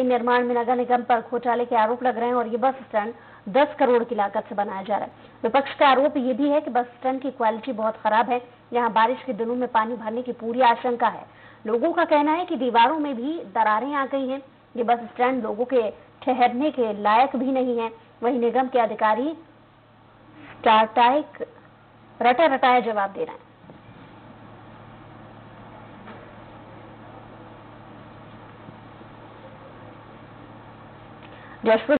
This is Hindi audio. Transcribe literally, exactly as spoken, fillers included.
निर्माण में नगर निगम पर घोटाले के आरोप लग रहे हैं और ये बस स्टैंड दस करोड़ की लागत से बनाया जा रहा है। विपक्ष का आरोप ये भी है कि बस स्टैंड की क्वालिटी बहुत खराब है। यहाँ बारिश के दिनों में पानी भरने की पूरी आशंका है। लोगों का कहना है कि दीवारों में भी दरारें आ गई हैं। ये बस स्टैंड लोगों के ठहरने के लायक भी नहीं है। वहीं निगम के अधिकारी स्टार्टाइक रटा रटाया जवाब दे रहे हैं। जशपुर